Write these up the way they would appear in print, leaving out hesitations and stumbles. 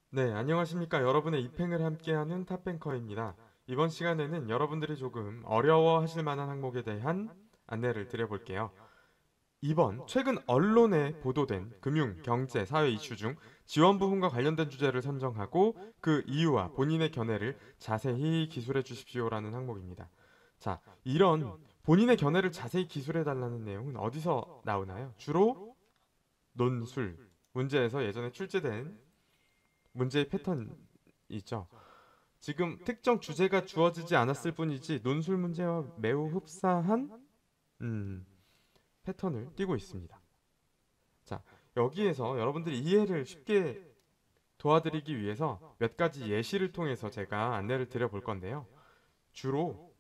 네, 안녕하십니까. 여러분의 입행을 함께하는 탑뱅커입니다. 이번 시간에는 여러분들이 조금 어려워하실 만한 항목에 대한 안내를 드려볼게요. 이번 최근 언론에 보도된 금융, 경제, 사회 이슈 중 지원 부분과 관련된 주제를 선정하고 그 이유와 본인의 견해를 자세히 기술해 주십시오라는 항목입니다. 자, 이런 본인의 견해를 자세히 기술해 달라는 내용은 어디서 나오나요? 주로 논술, 문제에서 예전에 출제된 문제의 패턴이죠. 지금 특정 주제가 주어지지 않았을 뿐이지 논술 문제와 매우 흡사한 음, 패턴을 띠고 있습니다. 자, 여기에서 여러분들이 이해를 쉽게 도와드리기 위해서 몇 가지 예시를 통해서 제가 안내를 드려볼 건데요. 주로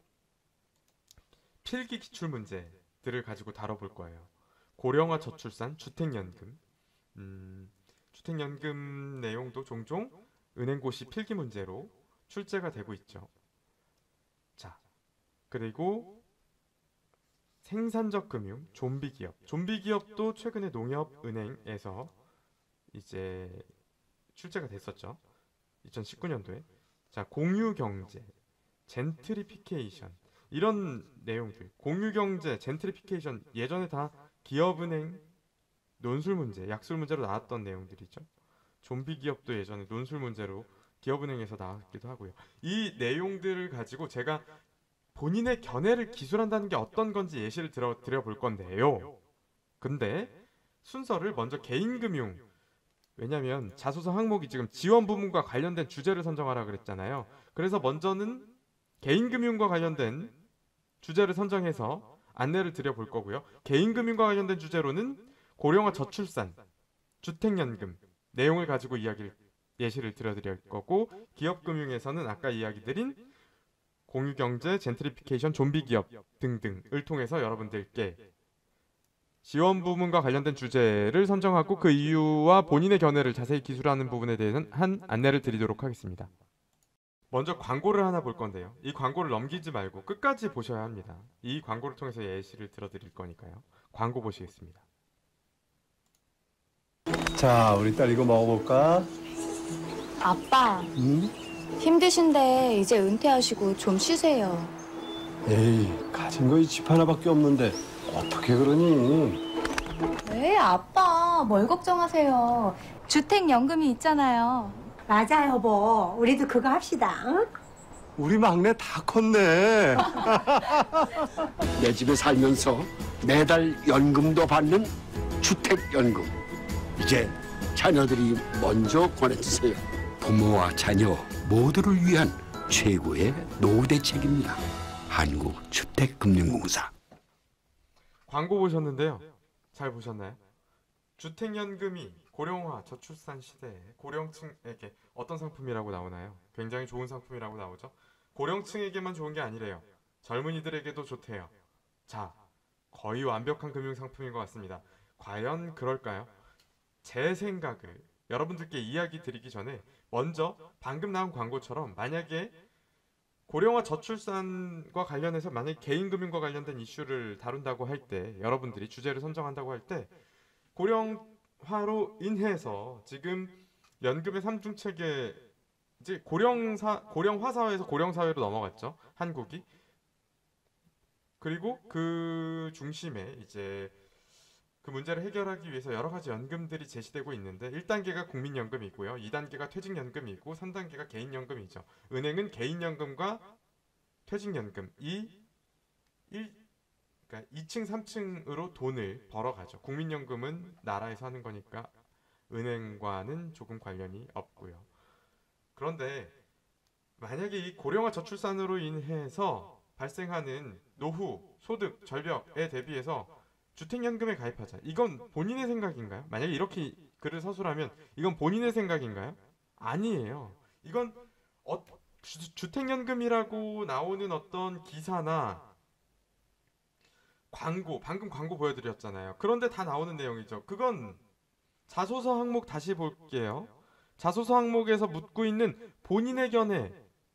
필기 기출 문제들을 가지고 다뤄볼 거예요. 고령화 저출산, 주택연금, 음, 주택연금 내용도 종종 은행고시 필기 문제로 출제가 되고 있죠. 자, 그리고 생산적 금융, 좀비 기업. 좀비 기업도 최근에 농협은행에서 이제 출제가 됐었죠. 2019년도에. 자, 공유 경제, 젠트리피케이션. 이런 내용들. 공유 경제, 젠트리피케이션 예전에 다 기업은행 논술 문제, 약술 문제로 나왔던 내용들이죠. 좀비 기업도 예전에 논술 문제로 기업은행에서 나왔기도 하고요. 이 내용들을 가지고 제가 본인의 견해를 기술한다는 게 어떤 건지 예시를 드려볼 건데요. 근데 순서를 먼저 개인금융, 왜냐면 자소서 항목이 지금 지원 부문과 관련된 주제를 선정하라 그랬잖아요. 그래서 먼저는 개인금융과 관련된 주제를 선정해서 안내를 드려볼 거고요. 개인금융과 관련된 주제로는 고령화 저출산, 주택연금 내용을 가지고 예시를 들어드릴 거고, 기업금융에서는 아까 이야기 드린 공유경제, 젠트리피케이션, 좀비 기업 등등을 통해서 여러분들께 지원 부문과 관련된 주제를 선정하고 그 이유와 본인의 견해를 자세히 기술하는 부분에 대해서는 한 안내를 드리도록 하겠습니다. 먼저 광고를 하나 볼 건데요. 이 광고를 넘기지 말고 끝까지 보셔야 합니다. 이 광고를 통해서 예시를 들어드릴 거니까요. 광고 보시겠습니다. 자, 우리 딸 이거 먹어볼까? 아빠, 응? 힘드신데 이제 은퇴하시고 좀 쉬세요. 에이, 가진 거 이 집 하나밖에 없는데 어떻게 그러니? 왜 아빠, 뭘 걱정하세요. 주택연금이 있잖아요. 맞아, 여보. 우리도 그거 합시다. 응? 우리 막내 다 컸네. 내 집에 살면서 매달 연금도 받는 주택연금. 이제 자녀들이 먼저 권해주세요. 부모와 자녀 모두를 위한 최고의 노후 대책입니다. 한국주택금융공사. 광고 보셨는데요. 잘 보셨나요? 주택연금이 고령화, 저출산 시대에 고령층에게 어떤 상품이라고 나오나요? 굉장히 좋은 상품이라고 나오죠. 고령층에게만 좋은 게 아니래요. 젊은이들에게도 좋대요. 자, 거의 완벽한 금융 상품인 것 같습니다. 과연 그럴까요? 제 생각을 여러분들께 이야기 드리기 전에 먼저 방금 나온 광고처럼 만약에 고령화 저출산과 관련해서 만약에 개인금융과 관련된 이슈를 다룬다고 할 때, 여러분들이 주제를 선정한다고 할 때 고령화로 인해서 지금 연금의 삼중체계, 이제 고령화 사회에서 고령 사회로 넘어갔죠, 한국이. 그리고 그 중심에 이제 그 문제를 해결하기 위해서 여러 가지 연금들이 제시되고 있는데, 1단계가 국민연금이고요. 2단계가 퇴직연금이고 3단계가 개인연금이죠. 은행은 개인연금과 퇴직연금 그러니까 2층, 3층으로 돈을 벌어가죠. 국민연금은 나라에서 하는 거니까 은행과는 조금 관련이 없고요. 그런데 만약에 이 고령화 저출산으로 인해서 발생하는 노후, 소득, 절벽에 대비해서 주택연금에 가입하자. 이건 본인의 생각인가요? 만약에 이렇게 글을 서술하면 이건 본인의 생각인가요? 아니에요. 이건 주택연금이라고 나오는 어떤 기사나 광고, 방금 광고 보여드렸잖아요. 그런데 다 나오는 내용이죠. 그건 자소서 항목 다시 볼게요. 자소서 항목에서 묻고 있는 본인의 견해로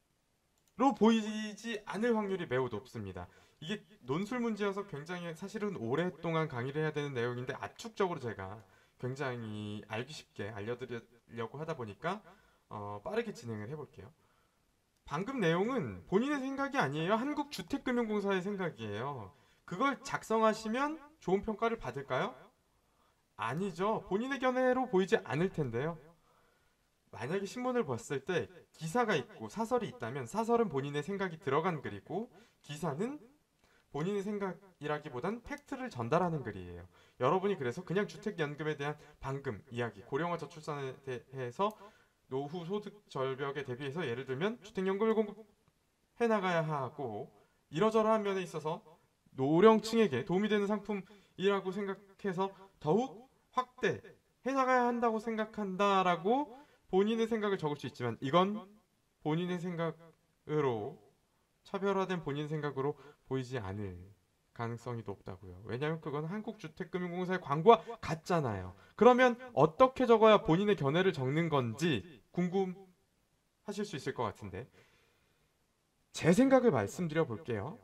보이지 않을 확률이 매우 높습니다. 이게 논술 문제여서 굉장히 사실은 오랫동안 강의를 해야 되는 내용인데 압축적으로 제가 굉장히 알기 쉽게 알려드리려고 하다 보니까 빠르게 진행을 해볼게요. 방금 내용은 본인의 생각이 아니에요. 한국주택금융공사의 생각이에요. 그걸 작성하시면 좋은 평가를 받을까요? 아니죠. 본인의 견해로 보이지 않을 텐데요. 만약에 신문을 봤을 때 기사가 있고 사설이 있다면 사설은 본인의 생각이 들어간 글이고 기사는 본인의 생각이라기보단 팩트를 전달하는 글이에요. 여러분이 그래서 그냥 주택연금에 대한 방금 이야기, 고령화 저출산에 대해서 노후 소득 절벽에 대비해서 예를 들면 주택연금을 공급해 나가야 하고 이러저러한 면에 있어서 노령층에게 도움이 되는 상품이라고 생각해서 더욱 확대해 나가야 한다고 생각한다라고 본인의 생각을 적을 수 있지만 이건 본인의 생각으로 차별화된 본인 생각으로 보이지 않을 가능성이 높다고요. 왜냐하면 그건 한국주택금융공사의 광고와 같잖아요. 그러면 어떻게 적어야 본인의 견해를 적는 건지 궁금하실 수 있을 것 같은데 제 생각을 말씀드려 볼게요.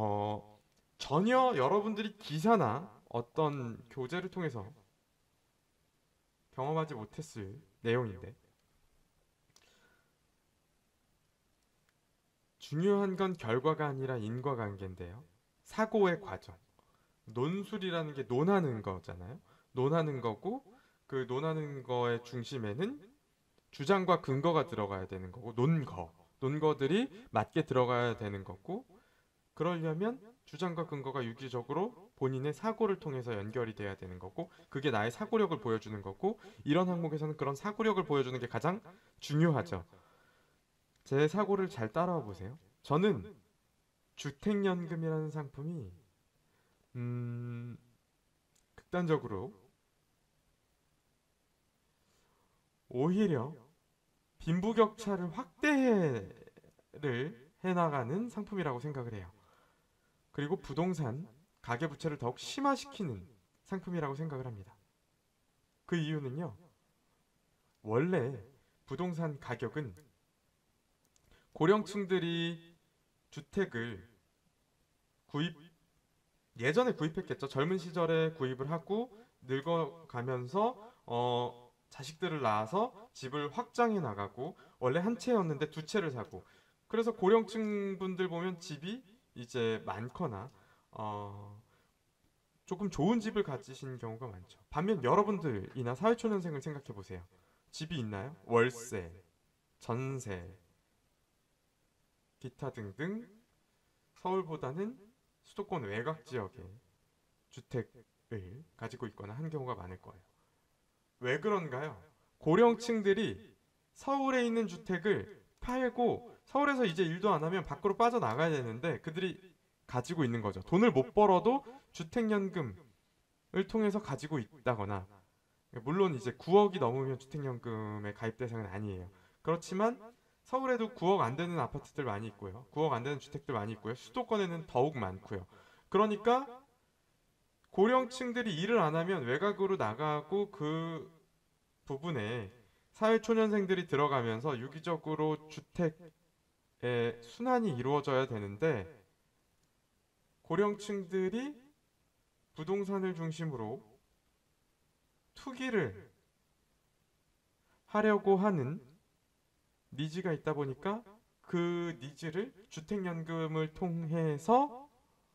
전혀 여러분들이 기사나 어떤 교재를 통해서 경험하지 못했을 내용인데 중요한 건 결과가 아니라 인과관계인데요. 사고의 과정. 논술이라는 게 논하는 거잖아요. 논하는 거고 그 논하는 거의 중심에는 주장과 근거가 들어가야 되는 거고 논거들이 맞게 들어가야 되는 거고 그러려면 주장과 근거가 유기적으로 본인의 사고를 통해서 연결이 돼야 되는 거고 그게 나의 사고력을 보여주는 거고 이런 항목에서는 그런 사고력을 보여주는 게 가장 중요하죠. 제 사고를 잘 따라와 보세요. 저는 주택연금이라는 상품이 극단적으로 오히려 빈부격차를 확대를 해나가는 상품이라고 생각을 해요. 그리고 부동산 가계부채를 더욱 심화시키는 상품이라고 생각을 합니다. 그 이유는요. 원래 부동산 가격은 고령층들이 주택을 예전에 구입했겠죠. 젊은 시절에 구입을 하고 늙어가면서 자식들을 낳아서 집을 확장해 나가고 원래 한 채였는데 두 채를 사고 그래서 고령층 분들 보면 집이 이제 많거나 조금 좋은 집을 가지신 경우가 많죠. 반면 여러분들이나 사회초년생을 생각해 보세요. 집이 있나요? 월세, 전세, 기타 등등 서울보다는 수도권 외곽 지역에 주택을 가지고 있거나 한 경우가 많을 거예요. 왜 그런가요? 고령층들이 서울에 있는 주택을 팔고 서울에서 이제 일도 안 하면 밖으로 빠져나가야 되는데 그들이 가지고 있는 거죠. 돈을 못 벌어도 주택연금을 통해서 가지고 있다거나 물론 이제 9억이 넘으면 주택연금의 가입 대상은 아니에요. 그렇지만 서울에도 9억 안 되는 아파트들 많이 있고요. 9억 안 되는 주택들 많이 있고요. 수도권에는 더욱 많고요. 그러니까 고령층들이 일을 안 하면 외곽으로 나가고 그 부분에 사회초년생들이 들어가면서 유기적으로 주택의 순환이 이루어져야 되는데 고령층들이 부동산을 중심으로 투기를 하려고 하는 니즈가 있다 보니까 그 니즈를 주택연금을 통해서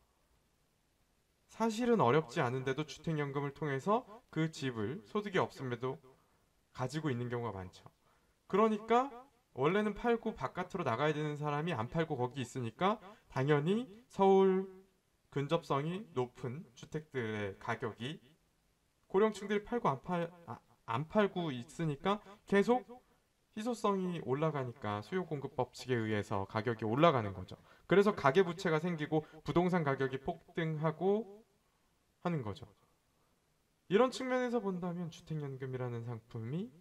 사실은 어렵지 않은데도 주택연금을 통해서 그 집을 소득이 없음에도 가지고 있는 경우가 많죠. 그러니까 원래는 팔고 바깥으로 나가야 되는 사람이 안 팔고 거기 있으니까 당연히 서울 근접성이 높은 주택들의 가격이 고령층들이 팔고 안 팔고 있으니까 계속 희소성이 올라가니까 수요 공급 법칙에 의해서 가격이 올라가는 거죠. 그래서 가계부채가 생기고 부동산 가격이 폭등하고 하는 거죠. 이런 측면에서 본다면 주택연금이라는 상품이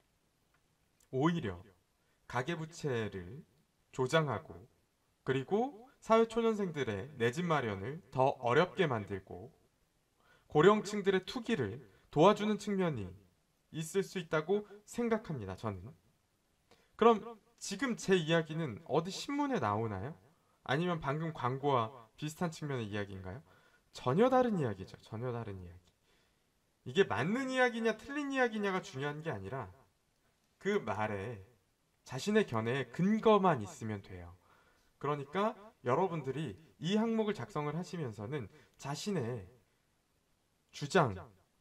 오히려 가계부채를 조장하고 그리고 사회초년생들의 내 집 마련을 더 어렵게 만들고 고령층들의 투기를 도와주는 측면이 있을 수 있다고 생각합니다. 저는. 그럼 지금 제 이야기는 어디 신문에 나오나요? 아니면 방금 광고와 비슷한 측면의 이야기인가요? 전혀 다른 이야기죠. 전혀 다른 이야기. 이게 맞는 이야기냐 틀린 이야기냐가 중요한 게 아니라 그 말에 자신의 견해에 근거만 있으면 돼요. 그러니까 여러분들이 이 항목을 작성을 하시면서는 자신의 주장을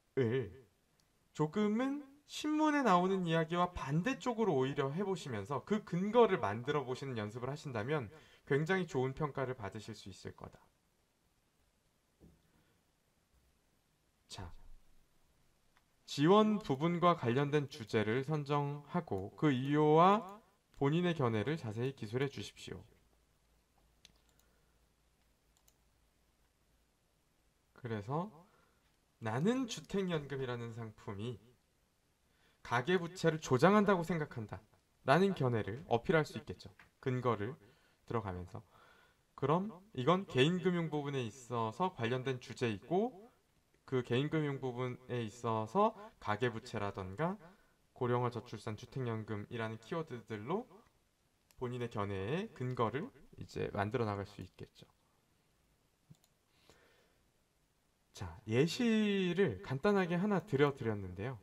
조금은 신문에 나오는 이야기와 반대쪽으로 오히려 해보시면서 그 근거를 만들어 보시는 연습을 하신다면 굉장히 좋은 평가를 받으실 수 있을 거다. 자, 지원 부분과 관련된 주제를 선정하고 그 이유와 본인의 견해를 자세히 기술해 주십시오. 그래서 나는 주택연금이라는 상품이 가계부채를 조장한다고 생각한다 라는 견해를 어필할 수 있겠죠. 근거를 들어가면서. 그럼 이건 개인금융 부분에 있어서 관련된 주제이고 그 개인금융 부분에 있어서 가계부채라던가 고령화 저출산 주택연금이라는 키워드들로 본인의 견해의 근거를 이제 만들어 나갈 수 있겠죠. 자, 예시를 간단하게 하나 드렸는데요.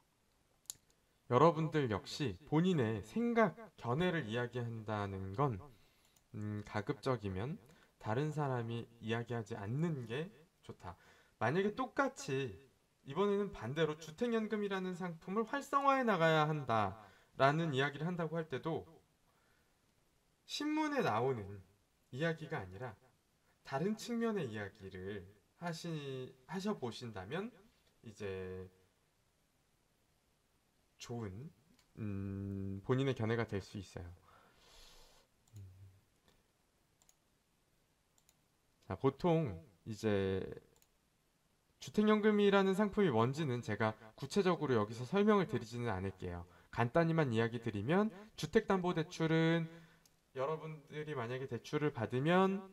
여러분들 역시 본인의 생각, 견해를 이야기한다는 건 가급적이면 다른 사람이 이야기하지 않는 게 좋다. 만약에 똑같이 이번에는 반대로 주택연금이라는 상품을 활성화해 나가야 한다라는 이야기를 한다고 할 때도 신문에 나오는 이야기가 아니라 다른 측면의 이야기를 하셔보신다면 이제 좋은 본인의 견해가 될 수 있어요. 자, 보통 이제 주택연금이라는 상품이 뭔지는 제가 구체적으로 여기서 설명을 드리지는 않을게요. 간단히만 이야기 드리면 주택담보대출은 여러분들이 만약에 대출을 받으면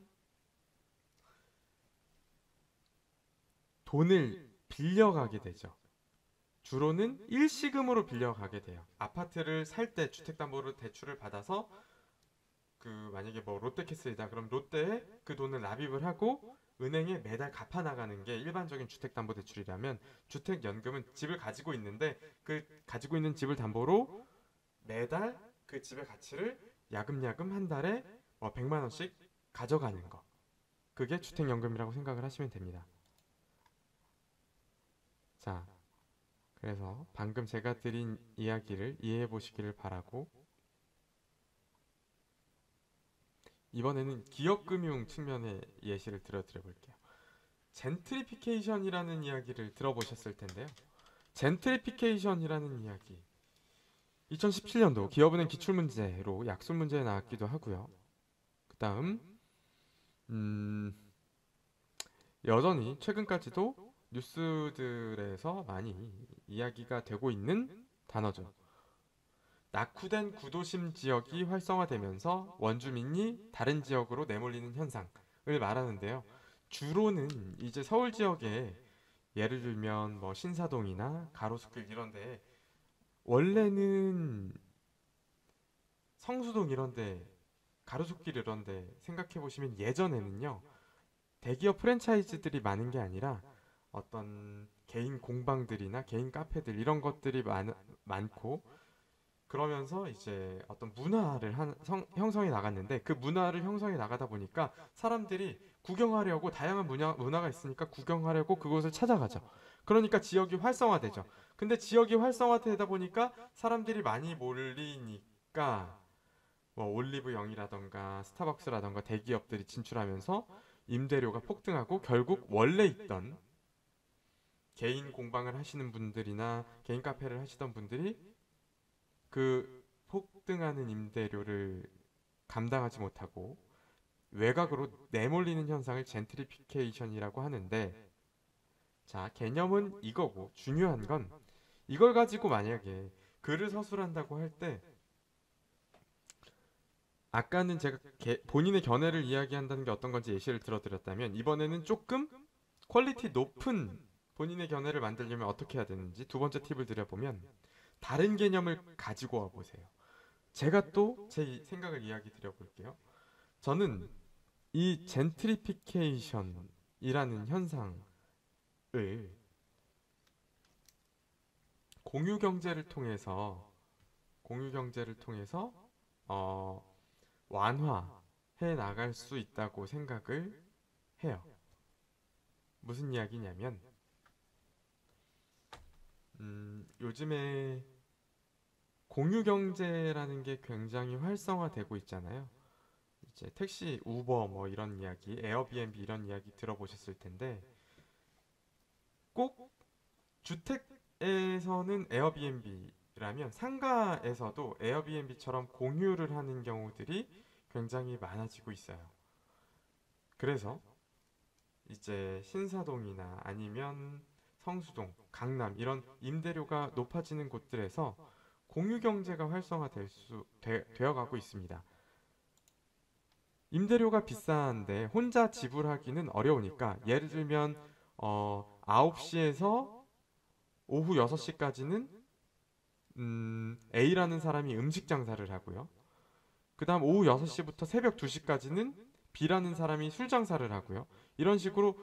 돈을 빌려가게 되죠. 주로는 일시금으로 빌려가게 돼요. 아파트를 살 때 주택담보로 대출을 받아서 만약에 뭐 롯데캐슬이다 그럼 롯데에 그 돈을 납입을 하고 은행에 매달 갚아 나가는 게 일반적인 주택담보대출이라면 주택연금은 집을 가지고 있는데 그 가지고 있는 집을 담보로 매달 그 집의 가치를 야금야금 한 달에 100만 원씩 가져가는 거. 그게 주택연금이라고 생각을 하시면 됩니다. 자, 그래서 방금 제가 드린 이야기를 이해해 보시기를 바라고 이번에는 기업금융 측면의 예시를 드려 볼게요. 젠트리피케이션이라는 이야기를 들어보셨을 텐데요. 젠트리피케이션이라는 이야기 2017년도 기업은행 기출문제로 약술문제에 나왔기도 하고요. 그 다음 여전히 최근까지도 뉴스들에서 많이 이야기가 되고 있는 단어죠. 낙후된 구도심 지역이 활성화되면서 원주민이 다른 지역으로 내몰리는 현상을 말하는데요. 주로는 이제 서울 지역에 예를 들면 뭐 신사동이나 가로수길 이런데 원래는 성수동 이런데 가로수길 이런데 생각해 보시면 예전에는요. 대기업 프랜차이즈들이 많은 게 아니라 어떤 개인 공방들이나 개인 카페들 이런 것들이 많고 그러면서 이제 어떤 문화를 형성해 나갔는데 그 문화를 형성해 나가다 보니까 사람들이 구경하려고 다양한 문화가 있으니까 구경하려고 그곳을 찾아가죠. 그러니까 지역이 활성화되죠. 근데 지역이 활성화되다 보니까 사람들이 많이 몰리니까 뭐 올리브영이라던가 스타벅스라던가 대기업들이 진출하면서 임대료가 폭등하고 결국 원래 있던 개인 공방을 하시는 분들이나 개인 카페를 하시던 분들이 그 폭등하는 임대료를 감당하지 못하고 외곽으로 내몰리는 현상을 젠트리피케이션이라고 하는데 자, 개념은 이거고 중요한 건 이걸 가지고 만약에 글을 서술한다고 할 때 아까는 제가 본인의 견해를 이야기한다는 게 어떤 건지 예시를 들어드렸다면 이번에는 조금 퀄리티 높은 본인의 견해를 만들려면 어떻게 해야 되는지 두 번째 팁을 드려보면 다른 개념을 가지고 와보세요. 제가 또 제 생각을 이야기 드려볼게요. 저는 이 젠트리피케이션이라는 현상을 공유경제를 통해서 공유 경제를 통해서 완화해 나갈 수 있다고 생각을 해요. 무슨 이야기냐면 요즘에 공유 경제라는 게 굉장히 활성화되고 있잖아요. 이제 택시, 우버 뭐 이런 이야기, 에어비앤비 이런 이야기 들어보셨을 텐데 꼭 주택에서는 에어비앤비라면 상가에서도 에어비앤비처럼 공유를 하는 경우들이 굉장히 많아지고 있어요. 그래서 이제 신사동이나 아니면 성수동, 강남 이런 임대료가 높아지는 곳들에서 공유 경제가 되어가고 있습니다. 임대료가 비싼데 혼자 지불하기는 어려우니까 예를 들면 9시에서 오후 6시까지는 A라는 사람이 음식 장사를 하고요. 그 다음 오후 6시부터 새벽 2시까지는 B라는 사람이 술 장사를 하고요. 이런 식으로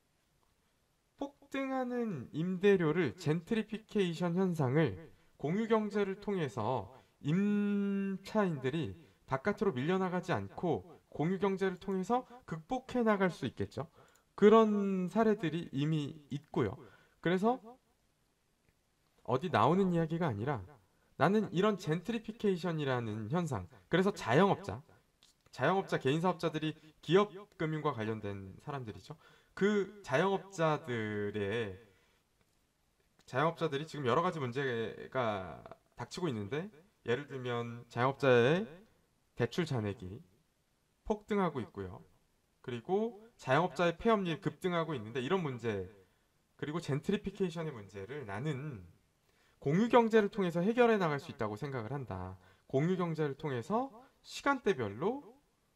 폭등하는 임대료를 젠트리피케이션 현상을 공유 경제를 통해서 임차인들이 바깥으로 밀려나가지 않고 공유 경제를 통해서 극복해 나갈 수 있겠죠. 그런 사례들이 이미 있고요. 그래서 어디 나오는 이야기가 아니라 나는 이런 젠트리피케이션이라는 현상, 그래서 자영업자, 개인 사업자들이 기업 금융과 관련된 사람들이죠. 그 자영업자들이 지금 여러 가지 문제가 닥치고 있는데 예를 들면 자영업자의 대출 잔액이 폭등하고 있고요. 그리고 자영업자의 폐업률이 급등하고 있는데 이런 문제, 그리고 젠트리피케이션의 문제를 나는 공유 경제를 통해서 해결해 나갈 수 있다고 생각을 한다. 공유 경제를 통해서 시간대별로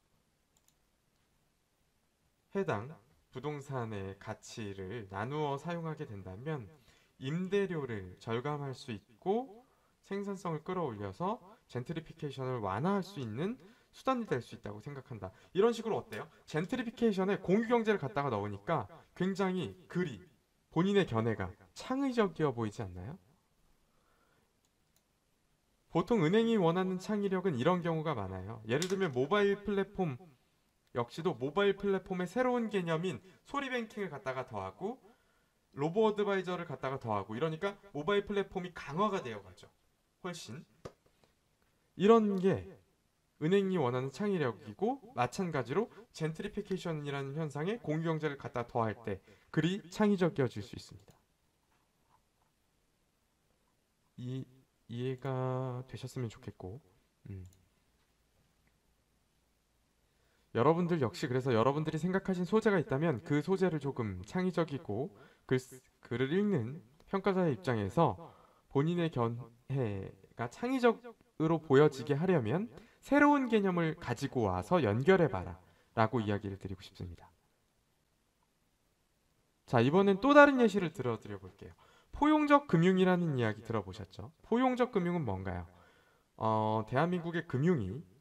해당 부동산의 가치를 나누어 사용하게 된다면 임대료를 절감할 수 있고 생산성을 끌어올려서 젠트리피케이션을 완화할 수 있는 수단이 될 수 있다고 생각한다. 이런 식으로 어때요? 젠트리피케이션에 공유 경제를 갖다가 넣으니까 굉장히 본인의 견해가 창의적이어 보이지 않나요? 보통 은행이 원하는 창의력은 이런 경우가 많아요. 예를 들면 모바일 플랫폼 역시도 모바일 플랫폼의 새로운 개념인 소리뱅킹을 갖다가 더하고 로보 어드바이저를 갖다가 더하고 이러니까 모바일 플랫폼이 강화가 되어가죠. 훨씬. 이런 게 은행이 원하는 창의력이고 마찬가지로 젠트리피케이션이라는 현상에 공유경제를 갖다 더할 때 그리 창의적이어질 수 있습니다. 이해가 되셨으면 좋겠고 여러분들 역시 그래서 여러분들이 생각하신 소재가 있다면 그 소재를 조금 창의적이고 글을 읽는 평가자의 입장에서 본인의 견해가 창의적으로 보여지게 하려면 새로운 개념을 가지고 와서 연결해봐라 라고 이야기를 드리고 싶습니다. 자, 이번엔 또 다른 예시를 들어드려 볼게요. 포용적 금융이라는 이야기 들어보셨죠? 포용적 금융은 뭔가요? 대한민국의 금융이